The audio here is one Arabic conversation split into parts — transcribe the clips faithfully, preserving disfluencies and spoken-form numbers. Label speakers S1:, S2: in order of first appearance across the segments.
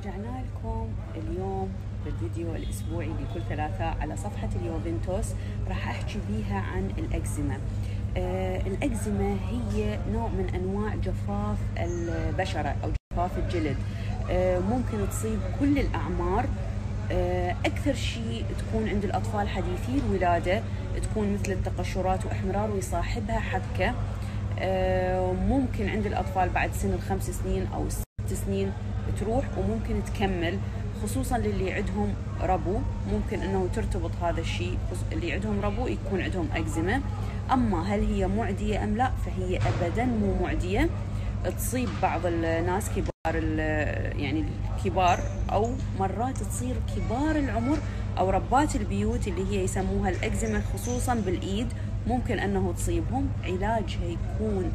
S1: رجعنا لكم اليوم بالفيديو الأسبوعي لكل ثلاثاء على صفحة اليوفنتوس. راح أحكي بيها عن الأكزيما. آه الأكزيما هي نوع من أنواع جفاف البشرة أو جفاف الجلد. آه ممكن تصيب كل الأعمار. آه أكثر شيء تكون عند الأطفال حديثي الولادة، تكون مثل التقشرات وإحمرار ويصاحبها حكة. آه ممكن عند الأطفال بعد سن الخمس سنين أو الست سنين تروح وممكن تكمل، خصوصا للي عندهم ربو. ممكن انه ترتبط هذا الشيء، اللي عندهم ربو يكون عندهم اكزيما. اما هل هي معديه ام لا؟ فهي ابدا مو معديه. تصيب بعض الناس كبار يعني الكبار، او مرات تصير كبار العمر او ربات البيوت اللي هي يسموها الاكزيما، خصوصا بالايد ممكن انه تصيبهم. علاجها يكون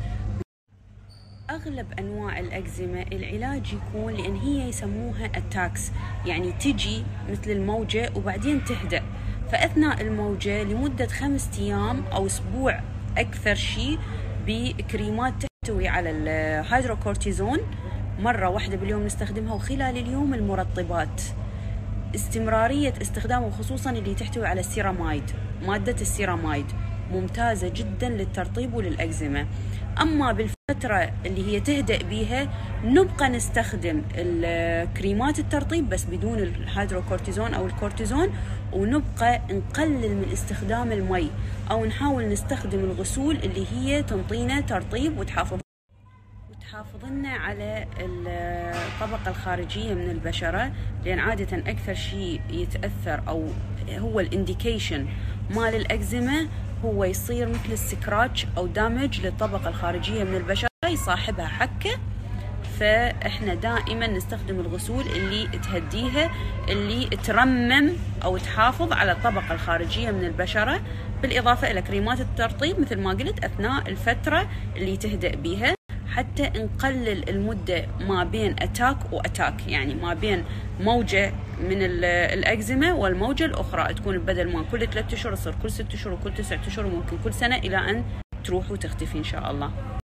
S1: أغلب أنواع الأكزيما العلاج يكون لأن هي يسموها أتاكس، يعني تجي مثل الموجة وبعدين تهدأ. فأثناء الموجة لمدة خمسة أيام أو أسبوع أكثر شيء بكريمات تحتوي على الهيدروكورتيزون مرة واحدة باليوم نستخدمها، وخلال اليوم المرطبات. استمرارية استخدامه خصوصا اللي تحتوي على السيرامايد، مادة السيرامايد ممتازة جدا للترطيب وللأكزيما. أما بالفترة اللي هي تهدأ بيها نبقى نستخدم الكريمات الترطيب بس بدون الهيدروكورتيزون أو الكورتيزون، ونبقى نقلل من استخدام المي أو نحاول نستخدم الغسول اللي هي تنطينا ترطيب وتحافظ وتحافظ لنا على الطبقة الخارجية من البشرة. لأن عادة أكثر شيء يتأثر أو هو الانديكيشن مال الأكزيما هو يصير مثل السكراتش أو دامج للطبقة الخارجية من البشرة، يصاحبها حكة. فإحنا دائما نستخدم الغسول اللي تهديها، اللي ترمم أو تحافظ على الطبقة الخارجية من البشرة، بالإضافة إلى كريمات الترطيب مثل ما قلت أثناء الفترة اللي تهدأ بيها، حتى نقلل المدة ما بين أتاك وأتاك، يعني ما بين موجة من الأكزيما والموجة الأخرى تكون بدل ما كل ثلاثة أشهر تصير كل ست أشهر وكل تسعة أشهر وممكن كل سنة، إلى أن تروح وتختفي إن شاء الله.